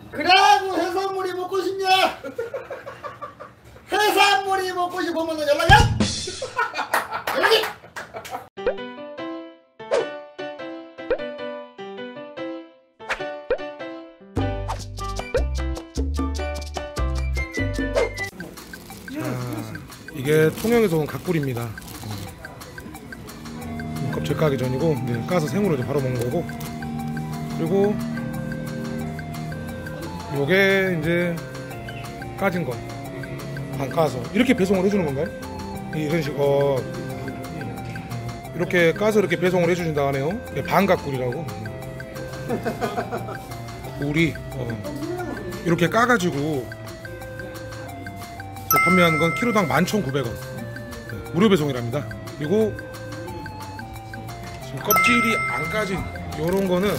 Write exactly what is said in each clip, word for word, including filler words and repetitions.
그래도 해산물이 먹고 싶냐? 해산물이 먹고 싶으면 연락해! 연락해! 아, 이게 통영에서 온 갓굴입니다. 껍질 까기 전이고, 네, 까서 생으로 이제 바로 먹는 거고, 그리고 요게 이제 까진 거 반 까서 이렇게 배송을 해주는 건가요? 이런 식, 어 이렇게 까서 이렇게 배송을 해주신다 하네요. 네, 반갓굴이라고. 굴이 어, 이렇게 까가지고 판매하는 건 키로당 만 천구백 원, 네, 무료 배송이랍니다. 그리고 지금 껍질이 안 까진 요런 거는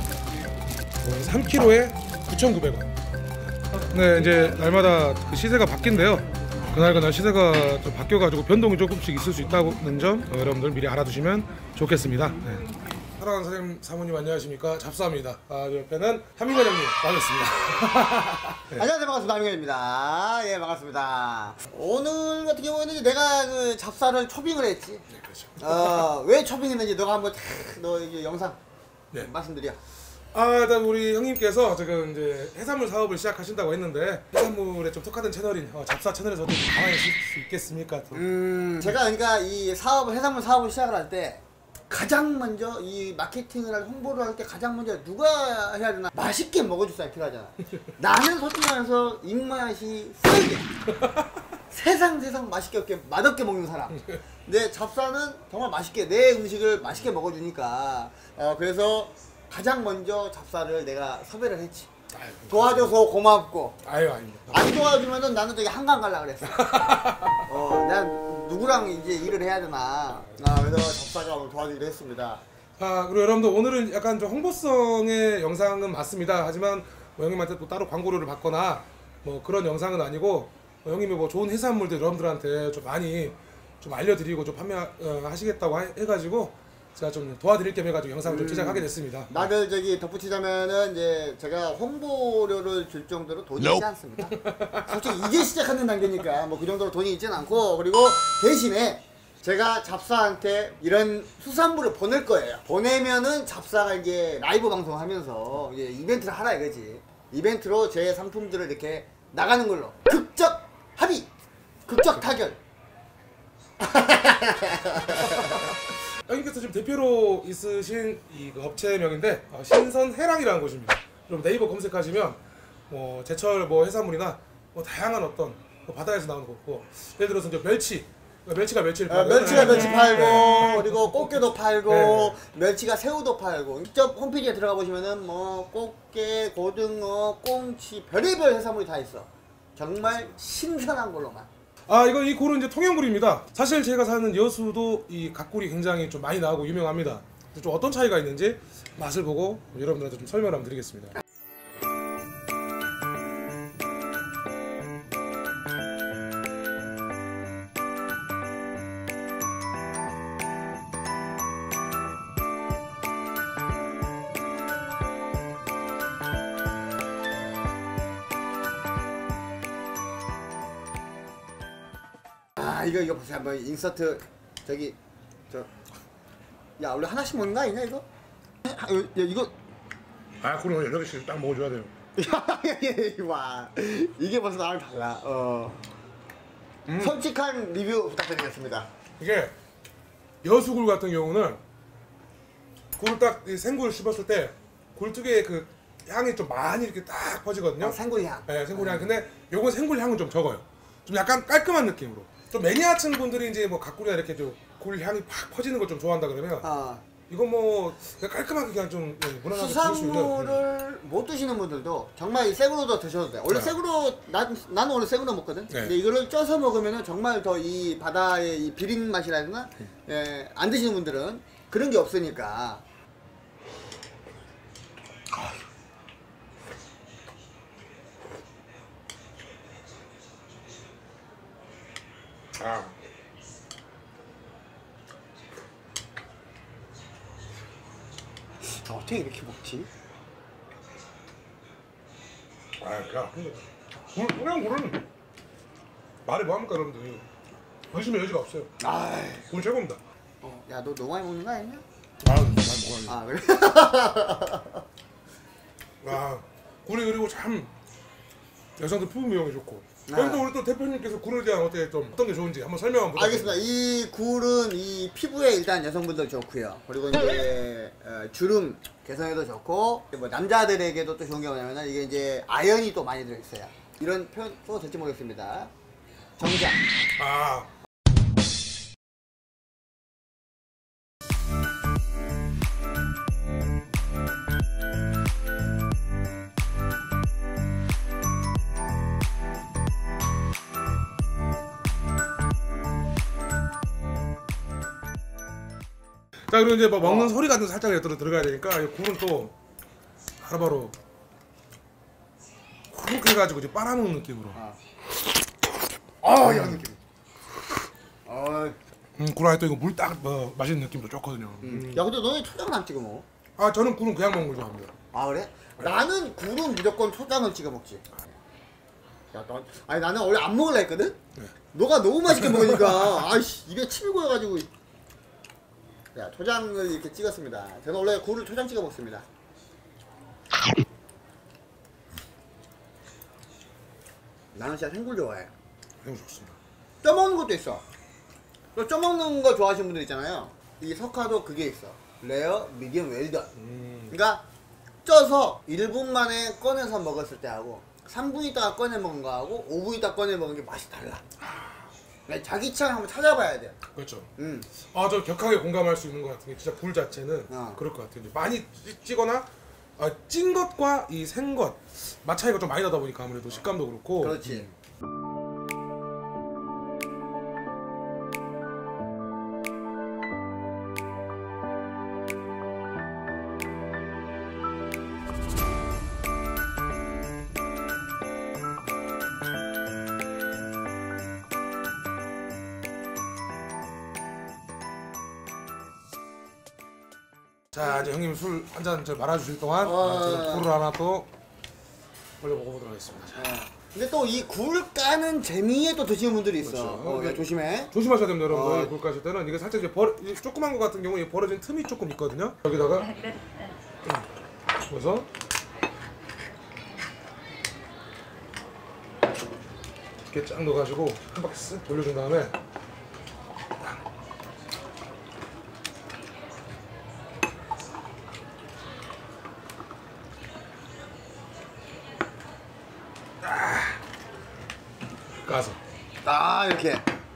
삼 킬로그램에 구천구백 원. 네, 이제 날마다 그 시세가 바뀐대요. 그날 그날 시세가 좀 바뀌어가지고 변동이 조금씩 있을 수 있다는 점 어, 여러분들 미리 알아두시면 좋겠습니다. 네. 사랑하는 사장님, 사모님 안녕하십니까? 잡사입니다. 아, 옆에는 한민건 형님 반갑습니다. 네. 안녕하세요, 반갑습니다. 한민건입니다. 예, 반갑습니다. 오늘 같은 경우에는 이제 내가 그 잡사를 초빙을 했지. 네, 그렇죠. 어, 왜 초빙했는지 너가 한번 너 이게 영상 네. 말씀드려. 아, 일단 우리 형님께서 지금 이제 해산물 사업을 시작하신다고 했는데 해산물에 좀 특화된 채널인 어, 잡사 채널에서 좀 가만히 있을 수 있겠습니까? 또. 음, 제가 그러니까 이 사업을 해산물 사업을 시작을 할 때 가장 먼저 이 마케팅을 할 홍보를 할 때 가장 먼저 누가 해야 되나? 맛있게 먹어줄 사람이 필요하잖아. 나는 솔직히 말해서 입맛이 세게 세상 세상 맛있게 없게 맛없게 먹는 사람. 근데 잡사는 정말 맛있게 내 음식을 맛있게 먹어주니까 어, 그래서 가장 먼저 잡사를 내가 섭외를 했지. 아유, 도와줘서 고맙고. 아유, 아닙니다. 안 도와주면은 나는 저기 한강 갈라 그랬어. 어, 난 누구랑 이제 일을 해야 되나. 아, 그래서 잡사가 오늘 도와주기로 했습니다. 아, 그리고 여러분들 오늘은 약간 좀 홍보성의 영상은 맞습니다. 하지만 뭐 형님한테 또 따로 광고료를 받거나 뭐 그런 영상은 아니고 뭐 형님이 뭐 좋은 해산물들 여러분들한테 좀 많이 좀 알려드리고 좀 판매하시겠다고 어, 해가지고 제가 좀 도와드릴 겸 해가지고 영상을 좀 제작하게 됐습니다. 나를 저기 덧붙이자면은 이제 제가 홍보료를 줄 정도로 돈이 있지 않습니다. 솔직히 이제 시작하는 단계니까 뭐 그 정도로 돈이 있지는 않고, 그리고 대신에 제가 잡사한테 이런 수산물을 보낼 거예요. 보내면은 잡사가 이제 라이브 방송하면서 이제 이벤트를 하라 이거지. 이벤트로 제 상품들을 이렇게 나가는 걸로 극적 합의, 극적 타결. 형님께서 지금 대표로 있으신 이 업체명인데 어, 신선해랑이라는 곳입니다. 그럼 네이버 검색하시면 뭐 제철 뭐 해산물이나 뭐 다양한 어떤 뭐 바다에서 나오는 거, 뭐 예를 들어서 이제 멸치, 멸치가 멸치를 팔고, 아, 멸치가 멸치 네. 팔고, 네. 그리고 꽃게도 팔고, 네. 멸치가 새우도 팔고. 직접 홈페이지에 들어가 보시면은 뭐 꽃게, 고등어, 꽁치, 별의별 해산물이 다 있어. 정말 신선한 걸로만. 아, 이거 이 굴은 이제 통영굴입니다. 사실 제가 사는 여수도 이 갓굴이 굉장히 좀 많이 나오고 유명합니다. 좀 어떤 차이가 있는지 맛을 보고 여러분들한테 좀 설명을 한번 드리겠습니다. 아, 이거 이거 보세요. 한번 인서트 저기 저 야, 원래 하나씩 먹는 거 아니냐 이거? 야, 이거 아, 굴은 여러 개씩 딱 먹어줘야 돼요. 와, 이게 벌써 나랑 달라. 어. 음. 솔직한 리뷰 부탁드리겠습니다. 이게 여수굴 같은 경우는 굴을 딱 생굴 씹었을 때 굴특유의 그 향이 좀 많이 이렇게 딱 퍼지거든요. 어, 생굴 향. 네, 생굴 향. 근데 요건 생굴 향은 좀 적어요. 좀 약간 깔끔한 느낌으로. 좀 매니아층 분들이 이제 뭐 갓굴이나 이렇게 좀 굴 향이 팍 퍼지는 걸 좀 좋아한다 그러면 아. 이건 뭐 깔끔하게 그냥 좀 예, 무난하게 드실 수 있는. 수산물을 못 드시는 분들도 정말 이 생으로도 드셔도 돼. 원래 네. 생으로 난 나는 원래 생으로 먹거든. 네. 근데 이거를 쪄서 먹으면은 정말 더 이 바다의 이 비린 맛이라 해야 되나? 음. 예, 안 드시는 분들은 그런 게 없으니까. 아. 어떻게 이렇게 먹지? 아, 야, 근데 굴, 그냥 굴은 말이 뭐합니까 여러분들. 의심의 여지가 없어요. 아, 굴 최고입니다. 어, 야, 너 너무 많이 먹는 거 아니냐? 아, 많이 먹어야지. 아, 그래? 아, 굴이 그리고 참 여성들 피부 미용에 좋고. 네. 그런데 우리 또 대표님께서 굴에 대한 어떻게 좀 어떤 게 좋은지 한번 설명 한번 알겠습니다. 이 굴은 이 피부에 일단 여성분들 좋고요. 그리고 이제 어, 주름 개선에도 좋고 뭐 남자들에게도 또 좋은 게 뭐냐면 이게 이제 아연이 또 많이 들어있어요. 이런 표현 또 될지 모르겠습니다. 정장. 아. 자, 그리고 이제 뭐 먹는 어. 소리 같은 거 살짝 들어 들어가야 되니까 이 굴은 또 바로바로 훅 해가지고 이제 빨아먹는 느낌으로. 아, 아 이런 느낌. 아, 음, 굴 안에 또 이거 물 딱 뭐, 맛있는 느낌도 좋거든요. 음. 야 근데 너네 초장은 안 찍어 먹어? 아, 저는 굴은 그냥 먹는 걸 좋아합니다. 아 그래? 나는 굴은 무조건 초장을 찍어 먹지. 야, 너, 아니 나는 원래 안 먹을라 했거든? 네. 너가 너무 맛있게 먹으니까 아이씨 입에 침이 고여가지고. 야, 초장을 이렇게 찍었습니다. 저는 원래 굴을 초장 찍어 먹습니다. 나는 진짜 생굴 좋아해. 너무 좋습니다. 쪄먹는 것도 있어. 또 쪄먹는 거 좋아하시는 분들 있잖아요. 이 석화도 그게 있어. 레어, 미디엄, 웰던. 음. 그러니까 쪄서 일 분 만에 꺼내서 먹었을 때 하고 삼 분 있다가 꺼내 먹은 거하고 오 분 있다가 꺼내 먹은 게 맛이 달라. 그러니까 자기 취향 한번 찾아봐야 돼. 그렇죠. 음. 아, 저 격하게 공감할 수 있는 것 같은 게 진짜 굴 자체는 어. 그럴 것 같아요. 많이 찌- 찌거나 아, 찐 것과 이 생 것 맛 차이가 좀 많이 나다 보니까 아무래도 식감도 그렇고. 그렇지. 자, 이제 형님 술 한 잔 말아 주실 동안 어. 아, 제가 굴을 하나 또 올려 먹어보도록 하겠습니다. 자, 어. 근데 또 이 굴 까는 재미에 또 드시는 분들이 있어. 그렇죠. 어, 그러니까 조심해. 조심하셔야 됩니다, 여러분들. 어. 굴 까실 때는 이게 살짝 이제 벌, 이제 조그만 거 같은 경우에 벌어진 틈이 조금 있거든요. 여기다가 음. 그래서 이렇게 쫙 넣어가지고 한 바퀴 쓱 돌려준 다음에 까서. 아 이렇게.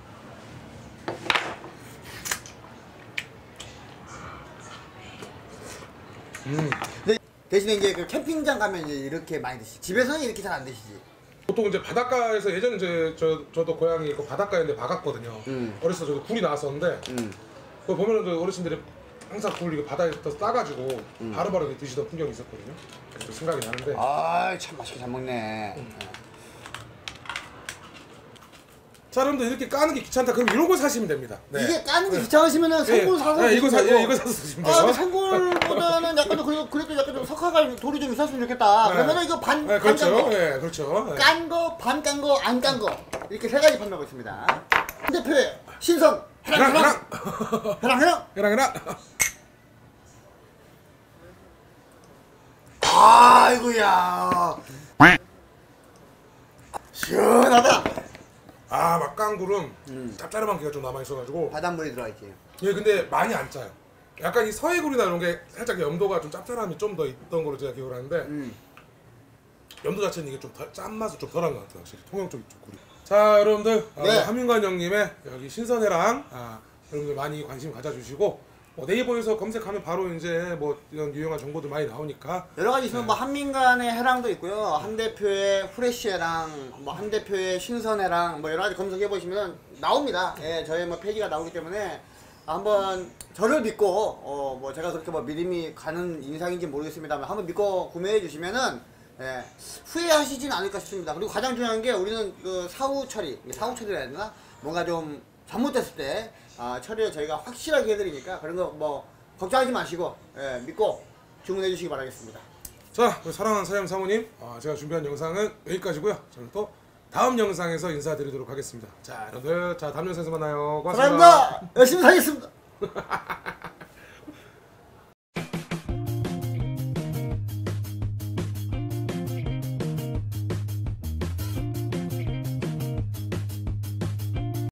음. 근데 대신에 이제 그 캠핑장 가면 이제 이렇게 많이 드시지. 집에서는 이렇게 잘 안 드시지. 보통 이제 바닷가에서 예전에 이제 저 저도 고향이 있고 바닷가였는데 박았거든요. 음. 어렸을 때 저도 굴이 나왔었는데 음. 그 보면은 그 어르신들이 항상 굴 이거 바다에서 따가지고 바로바로 이렇게 드시던 풍경이 있었거든요. 그래서 생각이 나는데. 아 참 맛있게 잘 먹네. 자, 여러분들 이렇게 까는 게 귀찮다. 그럼 이런 거 사시면 됩니다. 네. 이게 까는 게 귀찮으시면은 생굴 사서 네, 이거 사, 드시면 예, 되고. 이거 사서 드시면 아, 돼요. 근데 생굴보다는 약간 좀 그래도, 그래도 약간 좀 석화가 돌이 좀 있었으면 좋겠다. 네. 그러면은 이거 반, 네, 반 그렇죠. 깐 거. 네, 그렇죠. 네. 깐 거, 반 깐 거, 안 깐 거. 이렇게 세 가지 판매하고 있습니다. 한 대표의 신선. 해랑, 해랑, 해랑. 해랑, 해랑. 해랑, 해랑. 아이고야. 시원하다. 아, 막강굴은 음. 짭짤한 기가 좀 남아있어가지고. 바닷물이 들어있지. 예, 근데 많이 안 짜요. 약간 이 서해굴이나 이런 게 살짝 염도가 좀 짭짤함이 좀 더 있던 걸로 제가 기억을 하는데 음. 염도 자체는 이게 좀 짠맛이 좀 덜한 것 같아요. 확실히 통영 쪽이 좀 굴이. 자, 여러분들 아, 네. 하민관 형님의 여기 신선해랑 아, 여러분들 많이 관심 가져주시고 뭐 네이버에서 검색하면 바로 이제 뭐 이런 유용한 정보들 많이 나오니까 여러 가지 있으면 뭐 한민간의 해랑도 있고요. 한 대표의 후레쉬 해랑, 뭐 한 대표의 신선 해랑, 뭐 여러 가지 검색해 보시면 나옵니다. 예, 저희 뭐 페이지가 나오기 때문에 한번 저를 믿고 어 뭐 제가 그렇게 뭐 믿음이 가는 인상인지 모르겠습니다만 한번 믿고 구매해 주시면은 예, 후회하시진 않을까 싶습니다. 그리고 가장 중요한 게 우리는 그 사후 처리, 사후 처리라 해야 되나? 뭔가 좀 잘못됐을 때 아, 처리를 저희가 확실하게 해드리니까 그런 거 뭐 걱정하지 마시고 예, 믿고 주문해 주시기 바라겠습니다. 자, 우리 사랑하는 사장님 사모님, 아, 제가 준비한 영상은 여기까지고요. 저는 또 다음 영상에서 인사드리도록 하겠습니다. 자, 여러분들, 자 다음 영상에서 만나요. 고맙습니다. 사랑합니다. 열심히 살겠습니다.